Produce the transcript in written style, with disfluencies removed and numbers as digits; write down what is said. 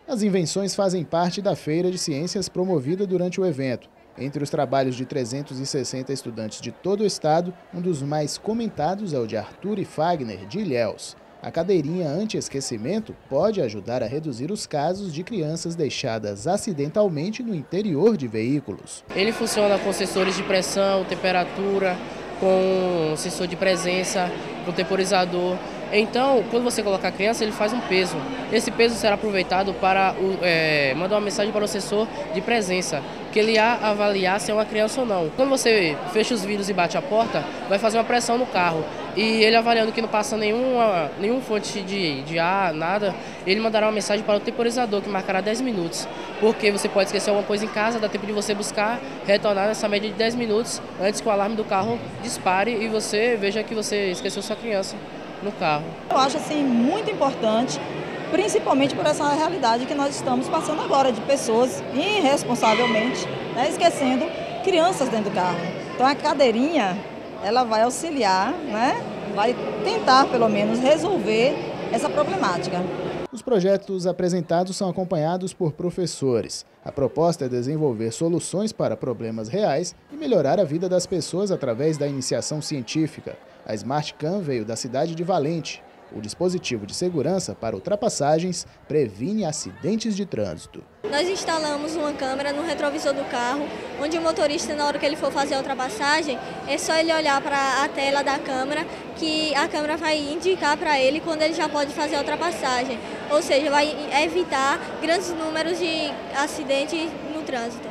As invenções fazem parte da Feira de Ciências promovida durante o evento. Entre os trabalhos de 360 estudantes de todo o estado, um dos mais comentados é o de Arthur e Fagner, de Ilhéus. A cadeirinha anti-esquecimento pode ajudar a reduzir os casos de crianças deixadas acidentalmente no interior de veículos. Ele funciona com sensores de pressão, temperatura, com sensor de presença, com temporizador. Então, quando você coloca a criança, ele faz um peso. Esse peso será aproveitado para mandar uma mensagem para o sensor de presença, que ele ia avaliar se é uma criança ou não. Quando você fecha os vidros e bate a porta, vai fazer uma pressão no carro. E ele avaliando que não passa nenhum fonte de ar, nada, ele mandará uma mensagem para o temporizador, que marcará 10 minutos. Porque você pode esquecer alguma coisa em casa, dá tempo de você buscar, retornar nessa média de 10 minutos, antes que o alarme do carro dispare e você veja que você esqueceu sua criança no carro. Eu acho assim muito importante, principalmente por essa realidade que nós estamos passando agora, de pessoas irresponsavelmente, né, esquecendo crianças dentro do carro. Então a cadeirinha, ela vai auxiliar, né, vai tentar pelo menos resolver essa problemática. Os projetos apresentados são acompanhados por professores. A proposta é desenvolver soluções para problemas reais e melhorar a vida das pessoas através da iniciação científica. A Smart Cam veio da cidade de Valente. O dispositivo de segurança para ultrapassagens previne acidentes de trânsito. Nós instalamos uma câmera no retrovisor do carro, onde o motorista, na hora que ele for fazer a ultrapassagem, é só ele olhar para a tela da câmera, que a câmera vai indicar para ele quando ele já pode fazer a ultrapassagem. Ou seja, vai evitar grandes números de acidentes no trânsito.